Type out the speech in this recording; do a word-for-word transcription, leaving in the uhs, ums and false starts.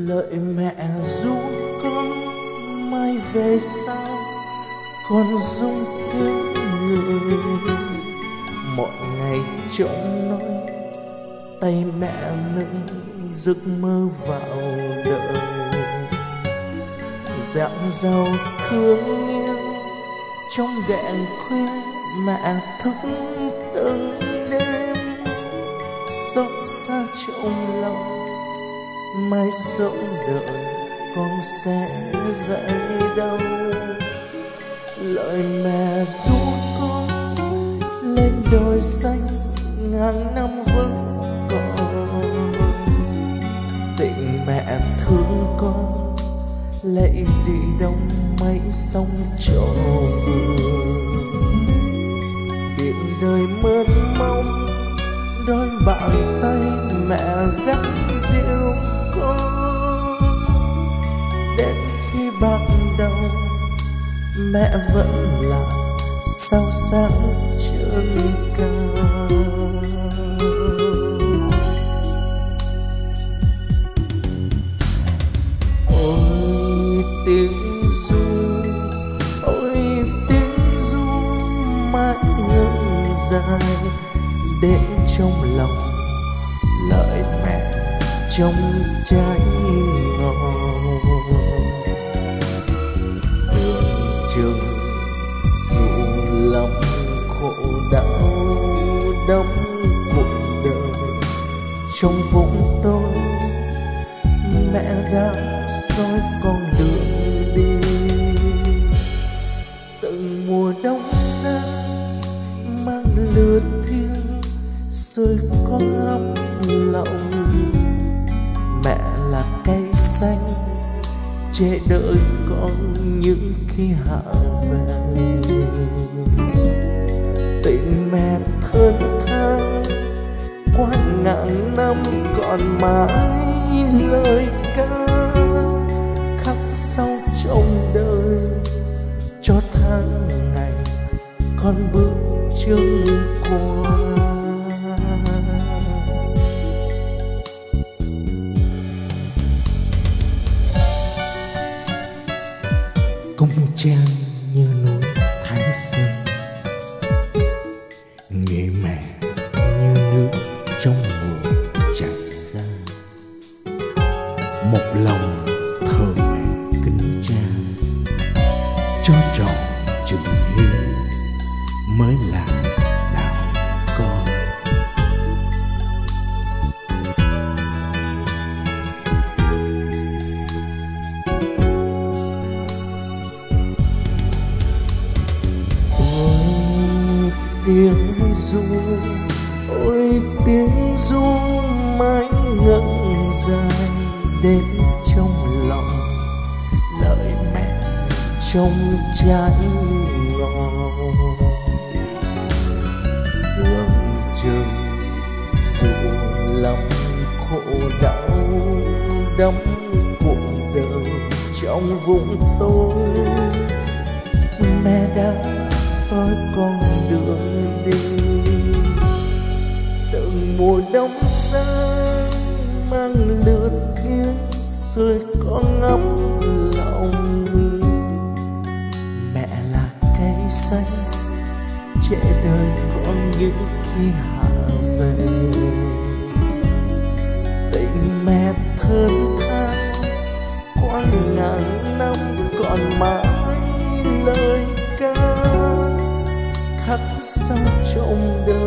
Lời mẹ ru con mai về sau con rung tiếng người. Mọi ngày trông nói tay mẹ nâng giấc mơ vào đời. Dạo dầu thương yêu trong đèn khuya mẹ thức từng đêm. Xót xa trong lòng mai sống đợi con sẽ về đâu. Lời mẹ ru con lên đồi xanh ngàn năm vẫn còn. Tình mẹ thương con lệ gì đông mấy sông trổ vườn. Biển đời mênh mông đôi bàn tay mẹ dắt dịu con. Đến khi ban đầu mẹ vẫn là sao sáng trên cao. Ôi tiếng ru, ôi tiếng ru mãi ngân dài đến trong lòng. Lời mẹ trong trái ngọt đường chừng dù lắm khổ đau đắm cuộc đời. Trong vùng tôi mẹ đã soi con đường đi. Từng mùa đông xa mang lửa thiêng rồi con ấm lòng. Mẹ là cây xanh che đợi con những khi hạ về. Tình mẹ thơm than qua ngàn năm còn mãi lời ca. Khắc sâu trong đời cho tháng ngày con bước chân qua. Cung trang như núi Thái Sơn, người mẹ như nước trong mùa chảy ra. Một lòng thờ mẹ kính cha, cho trọn chừng hiếu mới là đạo con. Tiếng ru, ôi tiếng ru mãi ngân dài đến trong lòng. Lời mẹ trong trái ngọt đường chừng dù lắm khổ đau đắm cuộc đời. Trong vùng tôi mẹ đã soi con đường đi. Từng mùa đông xa mang lửa thiêng rồi con ấm lòng. Mẹ là cây xanh che đời con những khi hạ về. Tình mẹ thơm than qua ngàn năm còn mãi lời ca. Khắc sâu trong đời